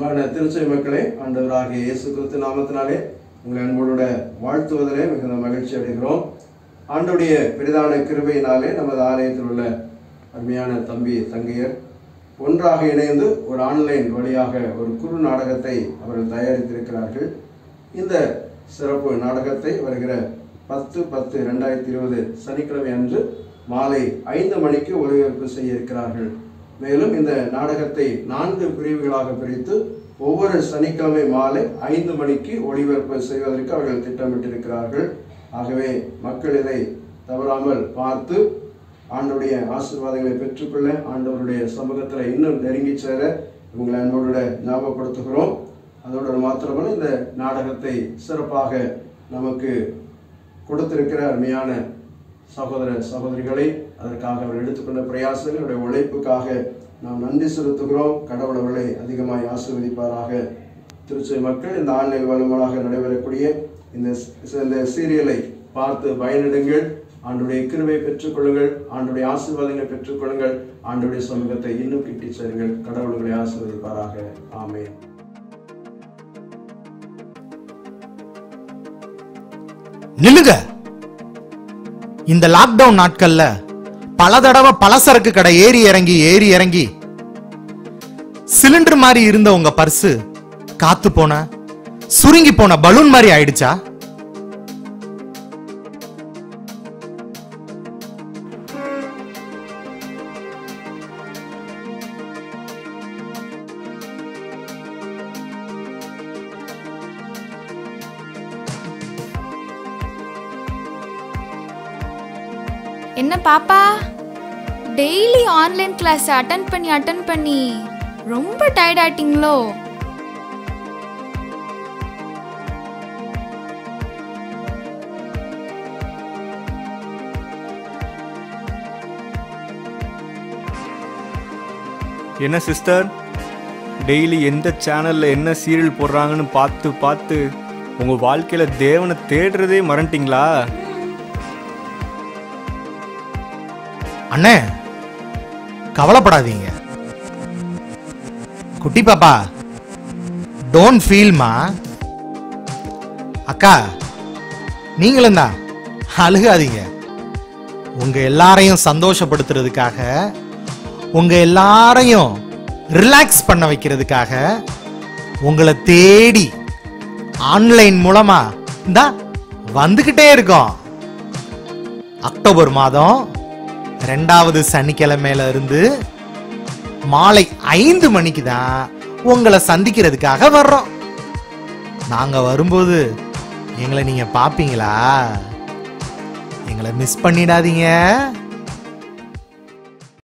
அன்பான திருச்சபை மக்களே, ஆண்டவராகிய இயேசு கிறிஸ்து நாமத்தினாலே உங்களை அன்போடு வாழ்த்துவதிலே மிகுந்த மகிழ்ச்சி அடைகிறோம். ஆண்டவருடைய பெரிதான கிருபையினாலே நமது ஆலயத்தில் உள்ள அருமையான தம்பி தங்கையர் ஒன்றாக இணைந்து ஒரு ஆன்லைன் வழியாக ஒரு குறு நாடகத்தை அவர்கள் தயாரித்திருக்கிறார்கள். இந்த சிறப்பு நாடகத்தை வருகிற 10/10/2020 சனிக்கிழமை அன்று மாலை 5 மணிக்கு ஒளிபரப்பு செய்ய இருக்கிறார்கள். மேலும் இந்த நாடகத்தை 4 பிரிவுகளாக பிரித்து ஒவ்வொரு சனிக்கிழமை மாலை 5 மணிக்கு ஒளிபரப்பு செய்வதற்கு அவர்கள் திட்டமிட்டிருக்கிறார்கள். ஆகவே மக்கள் இதை தவறாமல் பார்த்து ஆண்டவருடைய ஆசீர்வாதங்களை பெற்றுக்கொள்ள, ஆண்டவருடைய சமூகத்தில் இன்னும் நெருங்கி சேர உங்களை அன்போடு ஞாபகப்படுத்துகிறோம். அதோடு மாத்திரமல்ல, இந்த நாடகத்தை சிறப்பாக நமக்கு கொடுத்திருக்கிற அருமையான சகோதர சகோதரிகளை அதற்காக அவர் எடுத்துக்கொண்ட பிரயாசங்களுடைய உழைப்புக்காக நாம் நன்றி செலுத்துகிறோம். கடவுள் அவர்களை அதிகமாய் ஆசீர்வதிப்பாராக. திருச்சபை மக்கள் இந்த ஆன்லைன் மூலமாக நடைபெறக்கூடிய இந்த சீரியலை பார்த்து பயனிடுங்கள். ஆண்டுடைய கிருபை பெற்றுக்கொள்ளுங்கள், ஆண்டுடைய ஆசீர்வாதங்களை பெற்றுக்கொள்ளுங்கள், ஆண்டுடைய சமூகத்தை இன்னும் கிட்டி சேருங்கள். கடவுள்களை ஆசீர்வதிப்பாராக. ஆமென். நில்லுங்க. இந்த லாக்டவுன் நாட்கள்ல பல தடவை பலசரக்கு கடை ஏறி இறங்கி சிலிண்டர் மாதிரி இருந்த உங்க பர்சு காத்து போன சுருங்கி போன பலூன் மாதிரி ஆயிடுச்சா? என்ன பாப்பா, டெய்லி ஆன்லைன் கிளாஸ் அட்டெண்ட் பண்ணி ரொம்ப டயர்ட் ஆயிட்டீங்களோ? என்ன சிஸ்டர், டெய்லி எந்த சேனல்ல என்ன சீரியல் போடுறாங்கன்னு பார்த்து உங்க வாழ்க்கையில தேவனை தேடுறதே மறந்துட்டீங்களா? அண்ணே, கவலைப்படாதீங்க. குட்டி பாப்பா, டோன்ட் ஃபீல்மா. அக்கா, நீங்களும் தான் அழுகாதீங்க. உங்க எல்லாரையும் சந்தோஷப்படுத்துறதுக்காக, உங்க எல்லாரையும் ரிலாக்ஸ் பண்ண வைக்கிறதுக்காக உங்களை தேடி ஆன்லைன் மூலமா இந்த வந்துகிட்டே இருக்கோம். அக்டோபர் மாதம் 2வது சனிக்கிழமையில இருந்து மாலை 5 மணிக்கு தான் உங்களை சந்திக்கிறதுக்காக வர்றோம். நாங்க வரும்போது எங்களை நீங்க பாப்பீங்களா? எங்களை மிஸ் பண்ணிடாதீங்க.